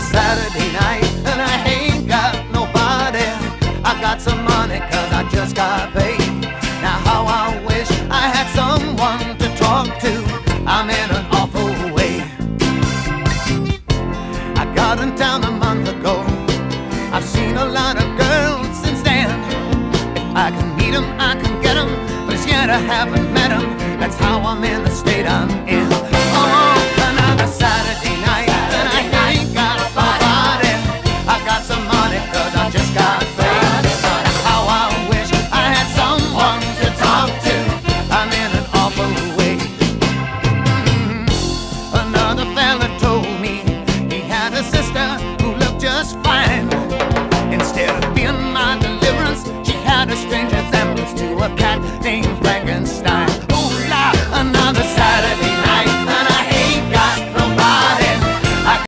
Saturday night and I ain't got nobody. I got some money 'cause I just got paid. Now how I wish I had someone to talk to. I'm in an awful way. I got in town a month ago. I've seen a lot of girls since then. If I can meet them, I can get them, but it's yet I haven't met them. That's how I'm in the state I'm in. Oh, another Saturday night and I ain't got nobody. I got some money 'cause I just got paid. But how I wish I had someone to talk to. I'm in an awful way. Another fella told me he had a sister who looked just fine.